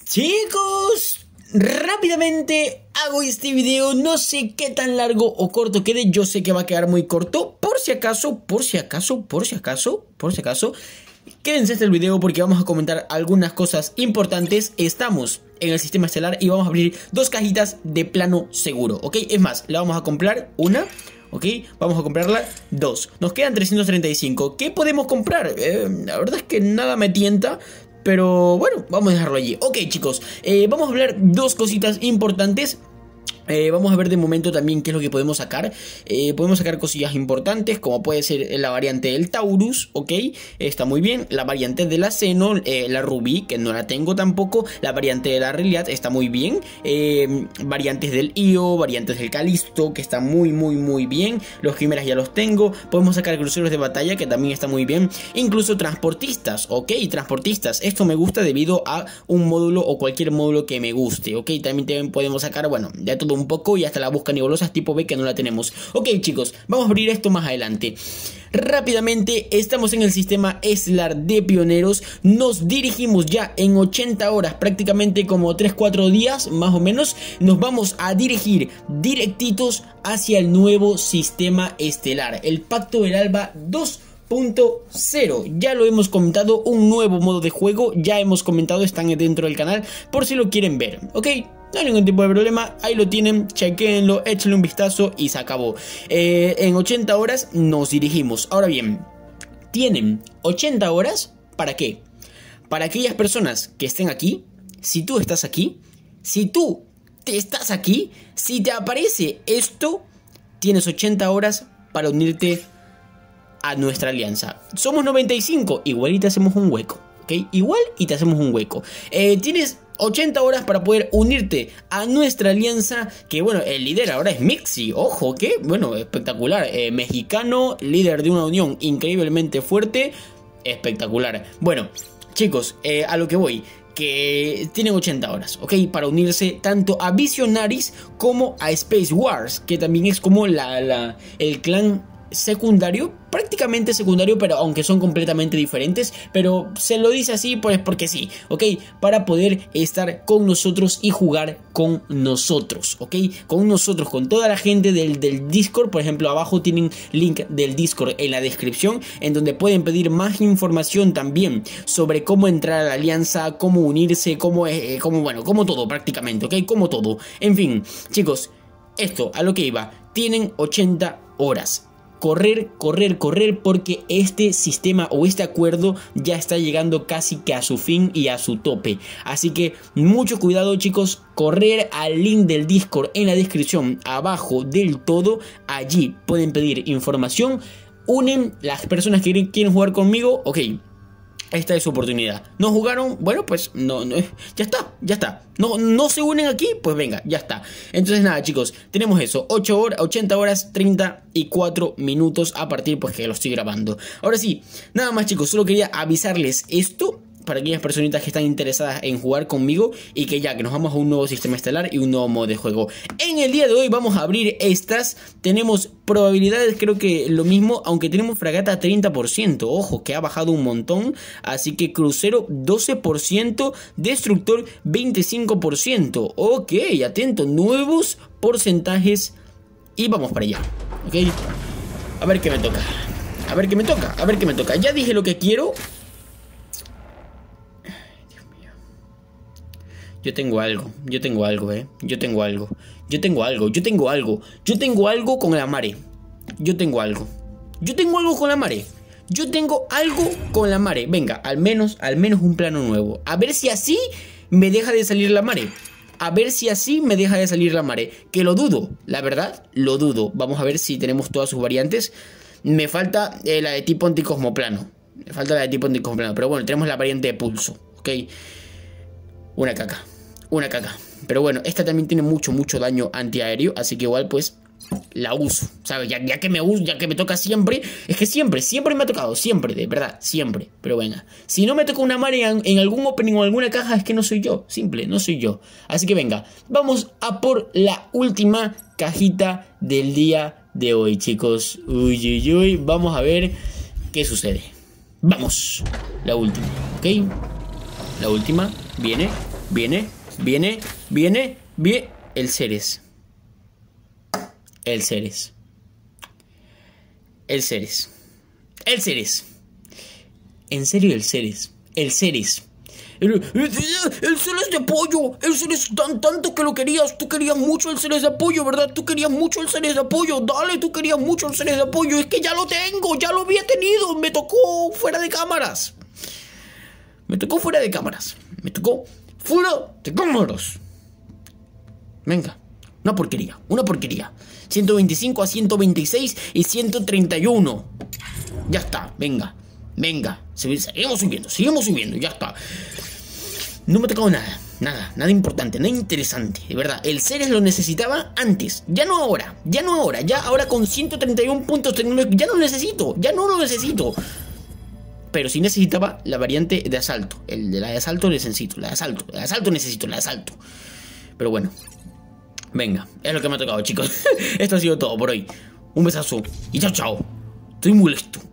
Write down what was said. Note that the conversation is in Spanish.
Chicos, rápidamente hago este video, no sé qué tan largo o corto quede, yo sé que va a quedar muy corto, por si acaso, quédense hasta el video porque vamos a comentar algunas cosas importantes. Estamos en el sistema estelar y vamos a abrir dos cajitas de plano seguro, ¿ok? Es más, la vamos a comprar una, ¿ok? Vamos a comprarla dos, nos quedan 335, ¿qué podemos comprar? La verdad es que nada me tienta, pero bueno, vamos a dejarlo allí. Ok, chicos, vamos a hablar dos cositas importantes. Vamos a ver de momento también qué es lo que podemos sacar. Podemos sacar cosillas importantes, como puede ser la variante del Taurus, ok, está muy bien. La variante de la Xeno, la Rubí, que no la tengo tampoco. La variante de la Reliat está muy bien. Variantes del Io, variantes del Calisto, que está muy bien. Los Quimeras ya los tengo. Podemos sacar cruceros de batalla, que también está muy bien. Incluso transportistas, ok, transportistas. Esto me gusta debido a un módulo o cualquier módulo que me guste, ok. También podemos sacar, bueno, de todo un poco y hasta la busca nebulosas tipo B que no la tenemos. Ok, chicos, vamos a abrir esto más adelante. Rápidamente, estamos en el sistema estelar de pioneros. Nos dirigimos ya en 80 horas, prácticamente como 3-4 días más o menos. Nos vamos a dirigir directitos hacia el nuevo sistema estelar, el Pacto del Alba 2.0. Ya lo hemos comentado, un nuevo modo de juego, ya hemos comentado, están dentro del canal por si lo quieren ver, ok. No hay ningún tipo de problema, ahí lo tienen, chequéenlo, échenle un vistazo y se acabó. En 80 horas nos dirigimos. Ahora bien, tienen 80 horas, ¿para qué? Para aquellas personas que estén aquí, si tú estás aquí, si tú te estás aquí, si te aparece esto, tienes 80 horas para unirte a nuestra alianza. Somos 95, igual y te hacemos un hueco, ¿ok? Igual y te hacemos un hueco. Tienes 80 horas para poder unirte a nuestra alianza, que bueno, el líder ahora es Mixi, ojo, que bueno, espectacular, mexicano, líder de una unión increíblemente fuerte, espectacular. Bueno, chicos, a lo que voy, que tienen 80 horas, ok, para unirse tanto a Visionaries como a Space Wars, que también es como el clan secundario, prácticamente secundario, pero aunque son completamente diferentes, pero se lo dice así pues porque sí, ok, para poder estar con nosotros y jugar con nosotros, ok, con nosotros, con toda la gente del Discord. Por ejemplo, abajo tienen link del Discord en la descripción, en donde pueden pedir más información también sobre cómo entrar a la alianza, cómo unirse, cómo todo prácticamente, ok, como todo. En fin, chicos, esto a lo que iba, tienen 80 horas. Correr, porque este sistema o este acuerdo ya está llegando casi que a su fin y a su tope. Así que mucho cuidado, chicos, correr al link del Discord en la descripción abajo del todo. Allí pueden pedir información. Unen las personas que quieren jugar conmigo, ok. Esta es su oportunidad. ¿No jugaron? Bueno, pues no, ya está. No se unen aquí, pues venga, ya está. Entonces nada, chicos, tenemos eso, 80 horas 34 minutos a partir pues que lo estoy grabando. Ahora sí, nada más, chicos, solo quería avisarles esto para aquellas personitas que están interesadas en jugar conmigo y que nos vamos a un nuevo sistema estelar y un nuevo modo de juego. En el día de hoy vamos a abrir estas. Tenemos probabilidades, creo que lo mismo, aunque tenemos fragata 30%, ojo, que ha bajado un montón. Así que crucero 12%, destructor 25%. Ok, atento, nuevos porcentajes y vamos para allá, ok. A ver qué me toca, ya dije lo que quiero. Yo tengo algo con la mare. Yo tengo algo con la mare. Venga, al menos un plano nuevo. A ver si así me deja de salir la mare. Que lo dudo, la verdad, lo dudo. Vamos a ver si tenemos todas sus variantes. Me falta la de tipo anticosmoplano. Pero bueno, tenemos la variante de pulso, ok. Una caca. Pero bueno, esta también tiene mucho daño antiaéreo, así que igual pues la uso, ¿sabes? Ya que me toca siempre. Es que siempre me ha tocado, siempre, de verdad, siempre. Pero venga, si no me toca una mare en algún opening o alguna caja, es que no soy yo, no soy yo. Así que venga, vamos a por la última cajita del día de hoy, chicos. Uy, vamos a ver qué sucede. Vamos, la última, ¿ok? La última viene Viene. El Ceres. En serio, el Ceres. El Ceres de pollo. El Ceres tanto que lo querías. Tú querías mucho el Ceres de pollo, ¿verdad? Tú querías mucho el Ceres de pollo. Dale, tú querías mucho el Ceres de pollo. Es que ya lo tengo, ya lo había tenido. Me tocó fuera de cámaras. Venga, una porquería. 125 a 126 y 131. Ya está, venga. Seguimos subiendo, ya está. No me ha tocado nada importante, nada interesante. De verdad, el Ceres lo necesitaba antes. Ya no ahora. Ya ahora con 131 puntos tecnológicos. Ya no lo necesito. Pero sí necesitaba la variante de asalto. La de asalto necesito. Pero bueno. Venga, es lo que me ha tocado, chicos. Esto ha sido todo por hoy. Un besazo y chao. Estoy molesto.